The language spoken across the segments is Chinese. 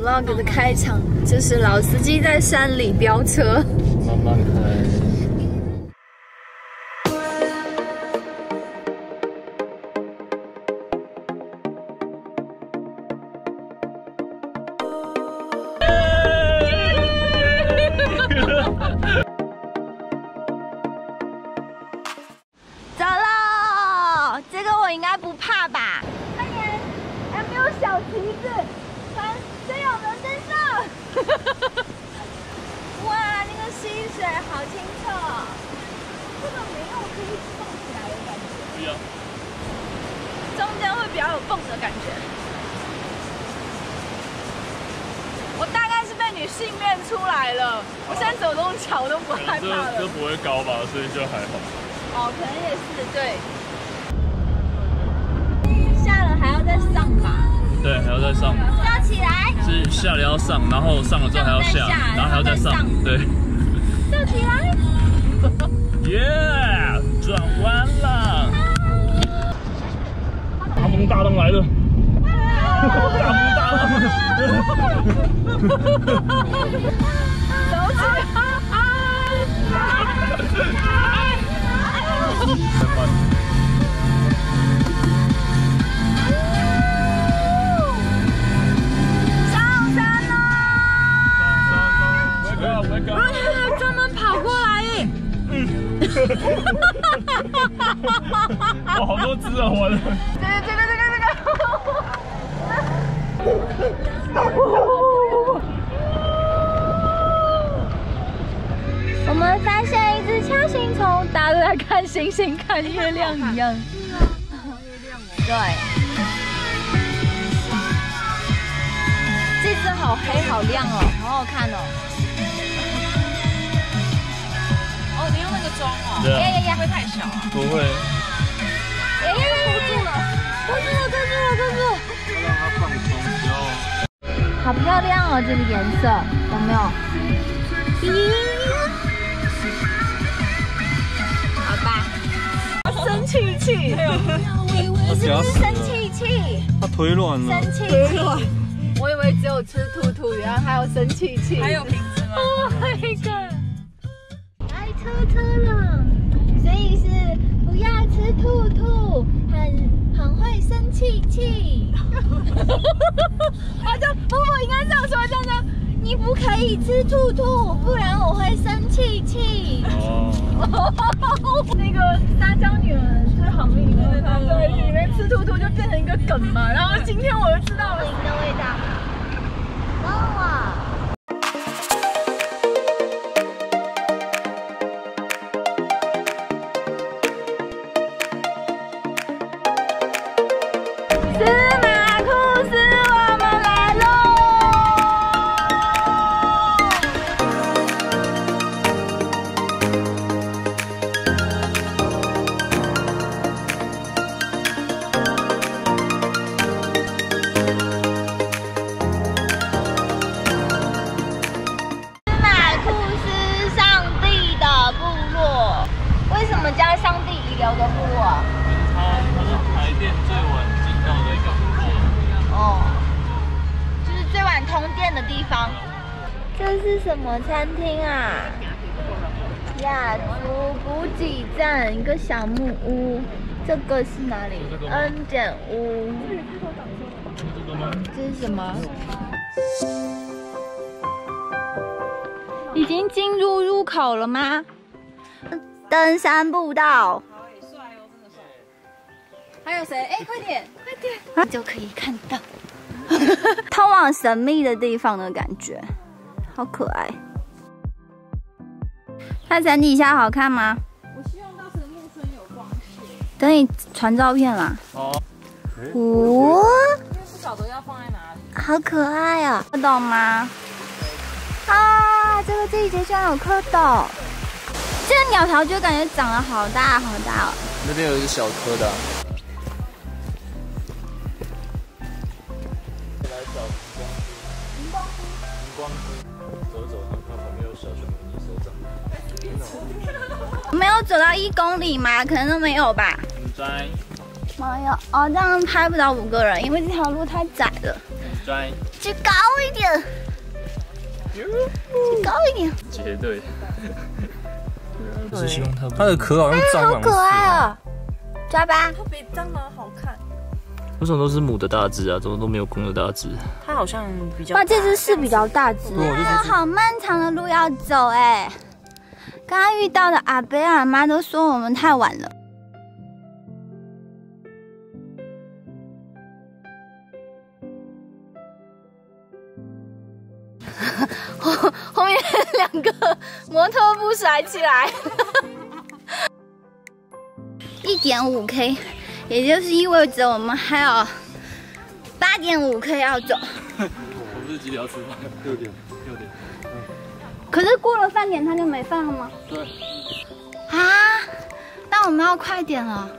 vlog 的开场就是老司机在山里飙车， 慢慢开。 走喽！这个我应该不怕吧？快点，还没有小旗子，船真有人登上！哇，那个溪水好清澈哦！这个没有可以蹦起来的感觉。 不要。 中间会比较有蹦的感觉。我大概是被你训练出来了，我现在走动桥都不害怕了。 这不会高吧，所以就还好。 哦，可能也是对。下了还要再上吧？ 对，还要再上。 吊起来。 是下了要上，然后上了之后还要下，然后还要再上。对。 吊起来。 耶！转弯了。大风大浪来了。大风大浪。 走起来。 上山了！专门跑过来耶！ 哇，好多只啊！我的。 这个。我们发现一只锹形虫，大家都在看星星、看月亮一样。对。这只好黑、好亮哦，好好看哦。 哦，你用那个装哦？ 对啊。 会不会太小啊？ 不会。 捂住了！ 要让它放松之后。 好漂亮哦，这个颜色有没有？咦？ 好吧，生气气，生气气， 它腿软了， 生气气，我以为只有吃兔兔，原来还有生气气， 还有瓶子吗 ？Oh my god！ 来车了，所以是不要吃兔兔，很会生气气。就我应该这样说，这样。 你不可以吃兔兔，不然我会生气气。哦，那个撒娇女人最好命的，对，里面吃兔兔就变成一个梗嘛。然后今天我就知道了的味道。哇！司马库斯，我们来喽！ 叫上帝遗留的部落， 它是台电最晚进到的一个部落。 哦，就是最晚通电的地方。这是什么餐厅啊？雅族补给站，一个小木屋。这个是哪里？恩典屋。 这个吗？ 这是什么？已经进入口了吗？ 登山步道， 好诶，帅哦，真的帅。 还有谁？哎，快点，就可以看到通往神秘的地方的感觉，好可爱。它山底下好看吗？ 我希望到时木村有光线。 等你传照片啦。 哦。 哇， 因为不晓得要放在哪里。 好可爱啊！蝌蚪吗？啊，这个季节居然有蝌蚪。 这个鸟巢就感觉长得好大好大哦。 那边有一个小颗的。来找荧光菇，走走，然后看旁边有小熊迷你手掌。 没有走到1公里吗？可能都没有吧。 在。 妈呀！哦，这样拍不到5个人，因为这条路太窄了。 该举高一点，举高一点。 绝对。我是希望它的壳好像蟑螂。 好可爱哦！抓吧。 它比蟑螂好看。 为什么都是母的大只啊？怎么都没有公的大只？ 它好像比较。 哇，这只是比较大只。好漫长的路要走哎。刚刚遇到的阿伯阿妈都说我们太晚了。后面2个摩托不甩起来，1.5K， 也就是意味着我们还有8.5K 要走。 我们是几点要出发？6点。 可是过了饭点他就没饭了吗？ 对。 啊，那我们要快点了。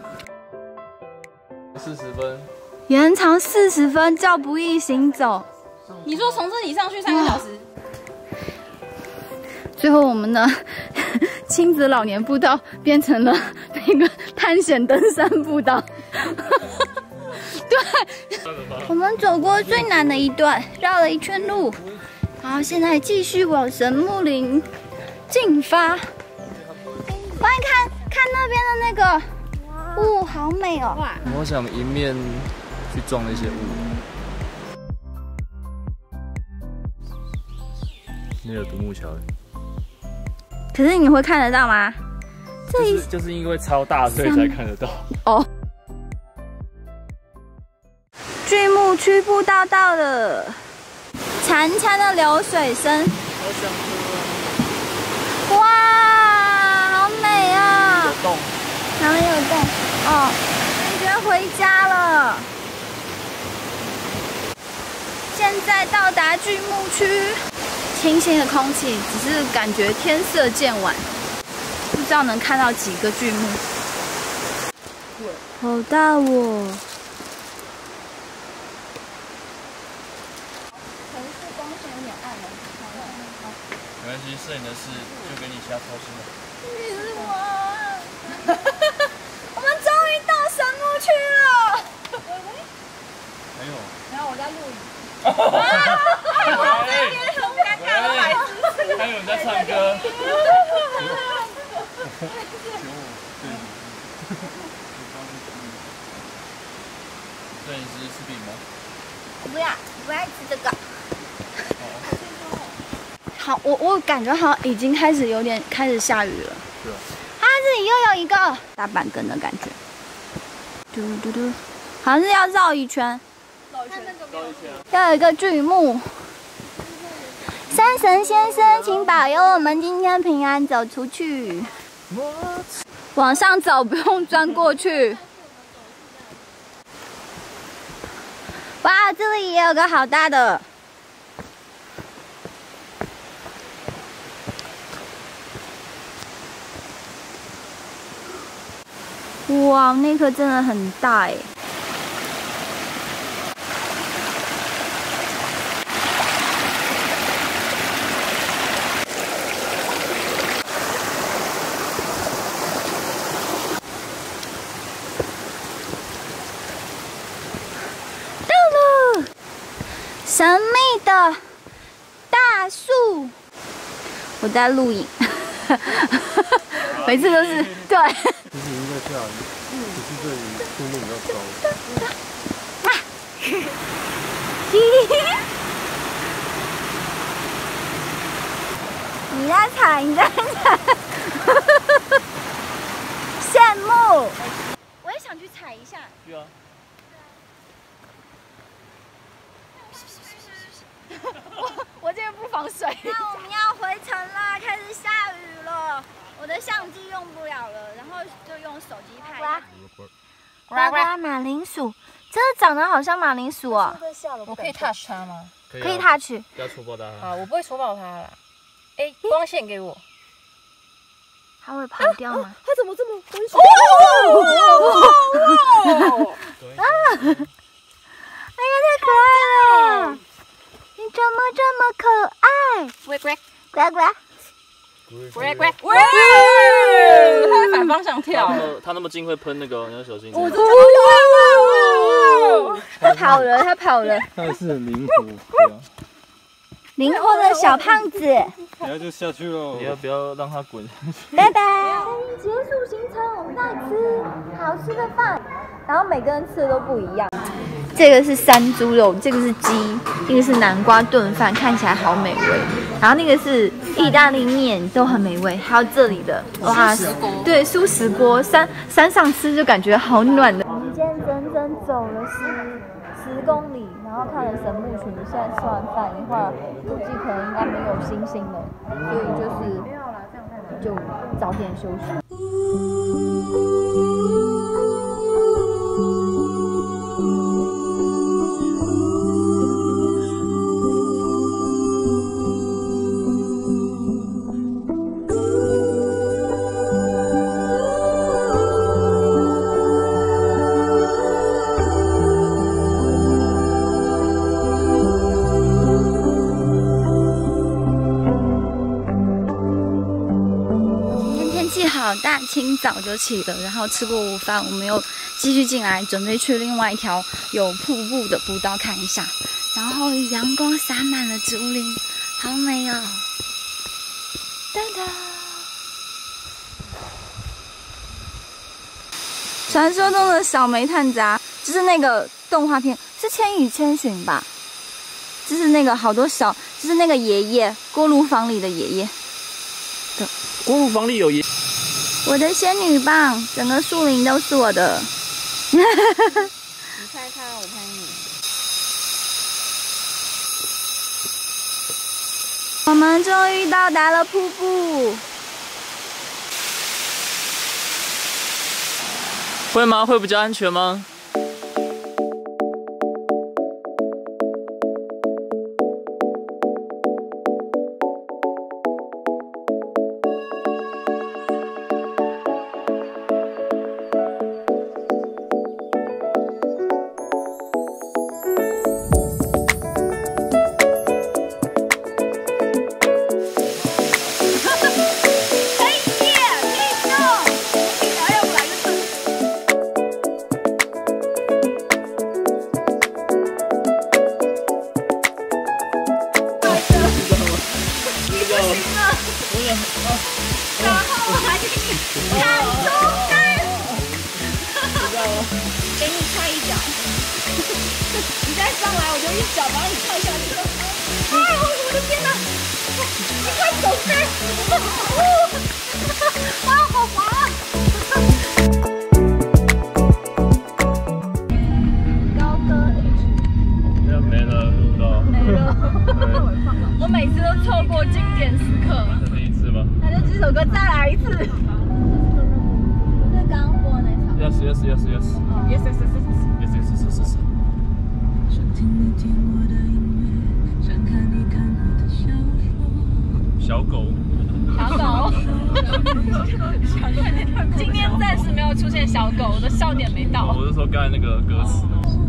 40分。 延长40分，叫不易行走。 你说从这里上去3个小时？ 最后我们的亲子老年步道变成了那个探险登山步道。对，我们走过最难的一段，绕了一圈路，然后现在继续往神木林进发。快看那边的那个雾，好美哦！哇， 我想迎面去撞那些雾。那有独木桥。 可是你会看得到吗？ 就是因为超大，所以才看得到。 哦。巨木区步道到了，潺潺的流水声。 好想喝。 哇，好美啊！ 有洞。 哪里有洞？哦，感觉回家了。现在到达巨木区。清新的空气，只是感觉天色渐晚，不知道能看到几个巨木。好大哦！可能是光线有点暗了。 没关系，摄影的事就给你瞎操心了。 你是我。我们终于到神木区了。 还有。 然后我在录影。 我这边很尴尬的来宾，还有人在唱歌。摄影师吃饼吗？ 不要吃这个。好，我感觉好像已经开始下雨了。 对啊。 啊，这里又有一个大板根的感觉。嘟嘟嘟，好像是要绕一圈。要有一个巨木。山神先生，请保佑我们今天平安走出去。往上走，不用钻过去。哇，这里也有个好大的。哇，那颗真的很大哎。神秘的大树，我在录影，每次都是对。 其实应该下雨，只是这里树木比较高。 你在踩，羡慕。我也想去踩一下。 去啊。 我这个不防水。那我们要回程啦，开始下雨了，我的相机用不了了，然后就用手机拍。呱呱马铃薯，真的长得好像马铃薯哦。 我可以 touch 它吗？ 可以 touch。 不要戳爆它。 啊，我不会戳爆它啦。哎，光线给我。 它会跑掉吗？ 它怎么这么温顺？ 哎呀，太可爱了！你怎么这么可爱？ 呱呱呱呱呱呱呱！它会反方向跳。 它那么近会喷那个，你要小心。 我这跑了，他跑了。 他还是很灵活，对啊。 灵活的小胖子。 等下就下去了，你要不要让他滚下去？ 拜拜。结束行程，我们在吃好吃的饭，然后每个人吃的都不一样。这个是山猪肉，这个是鸡，这个是南瓜炖饭，看起来好美味。然后那个是意大利面，都很美味。还有这里的哇，对，素食锅，山上吃就感觉好暖的。我们今天整整走了10公里，然后看了神木群，现在吃完饭一会儿，估计可能应该没有星星了，所以就早点休息。大清早就起了，然后吃过午饭，我们又继续进来，准备去另外一条有瀑布的步道看一下。然后阳光洒满了竹林，好美哦！噔噔，传说中的小煤炭渣，就是那个动画片，是《千与千寻》吧？就是那个好多小，就是那个爷爷锅炉房里的爷爷。对， 锅炉房里有爷。 我的仙女棒，整个树林都是我的。你拍他，我拍你。我们终于到达了瀑布。 会吗？会比较安全吗？ 然后我还给你看中间，给你踹一脚，你再上来我就一脚把你踹下去。哎呦，我的天哪！你快走开！啊，好滑啊！高歌 H， 要没了，不知道。 没了。我每次都错过经典时刻。 第一次吗？ 那就这首歌再来一次。是刚刚播的那首。 Yes. Yes. 小狗。今天暂时没有出现小狗，我的笑点没到。我是说刚才那个歌词。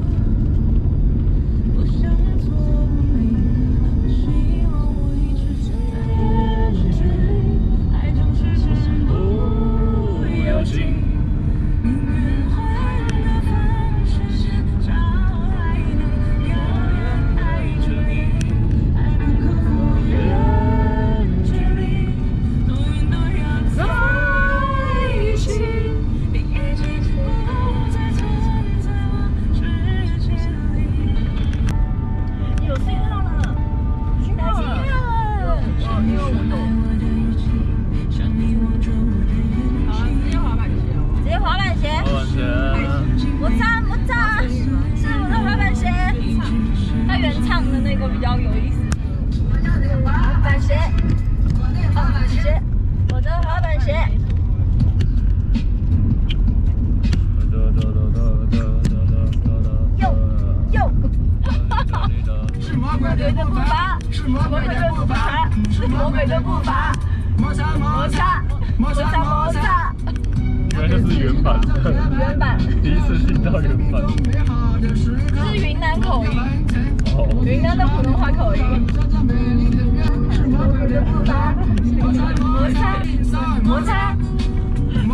原来就是原版的， 原版， 第一次听到原版， 这是云南口音，哦，云南的普通话口音。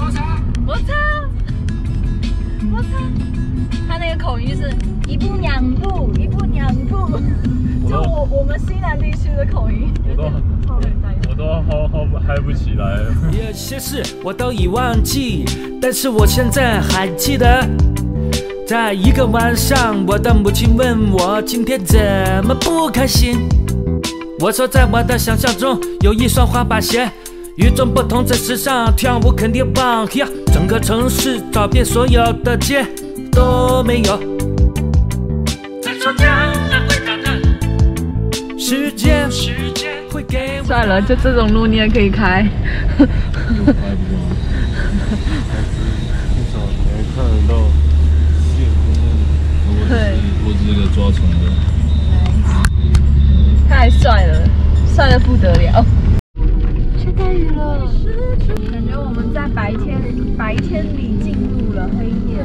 摩擦，他那个口音就是一步娘我都嗨不起来了。 有些事我都已忘记，但是我现在还记得。在一个晚上，我的母亲问我今天怎么不开心。我说在我的想象中有一双滑板鞋，与众不同，在时尚跳舞肯定棒。整个城市找遍所有的街都没有。再说这样的回答的时间会给我。 算了，就这种路你也可以开。 又拍不完， 至少你还看得到线跟那里。 我只是个抓虫的。 太帅了，帅得不得了。下大雨了，感觉我们在白天里进入了黑夜。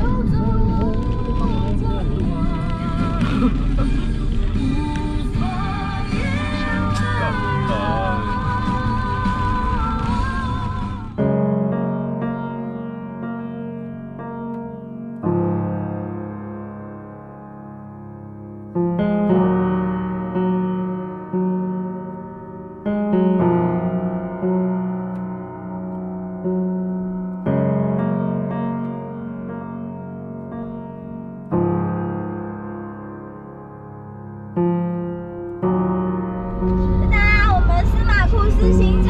大家，我们司马库斯行